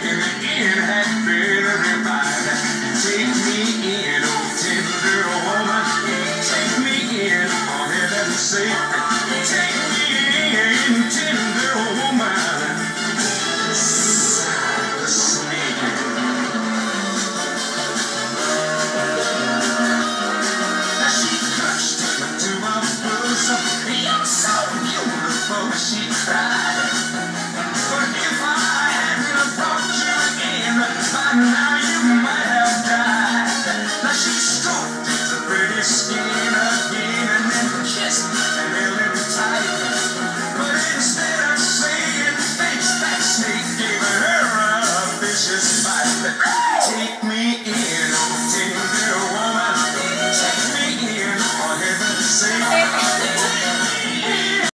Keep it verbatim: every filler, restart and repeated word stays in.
in the end had been revived. Take me in, oh tender woman. Take me in, on heaven's sake. Take me in, tender woman. Sigh the snake. Now she crushed to my bosom. You're so beautiful, she cried. But if I hadn't brought you in, by now you might have died. Now she stroked the pretty skin again and then kissed and held it tight. But instead of saying thanks, that snake gave her a vicious bite.